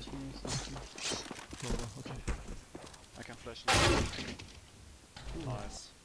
flashing you something. No, no, okay. I can flash you. Ooh. Nice.